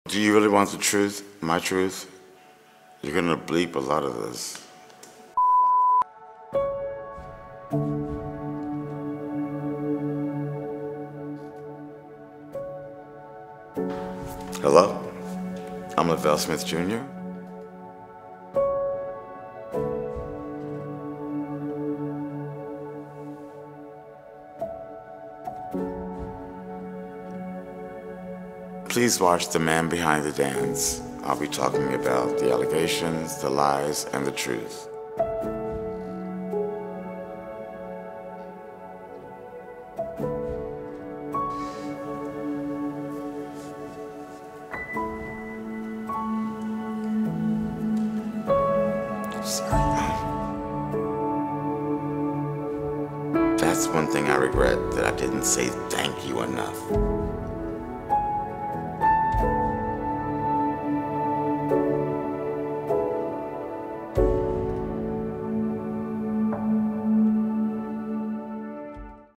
Do you really want the truth? My truth? You're gonna bleep a lot of this. Hello? I'm LaVelle Smith Jr. Please watch The Man Behind the Dance. I'll be talking about the allegations, the lies, and the truth. That's one thing I regret, that I didn't say thank you enough.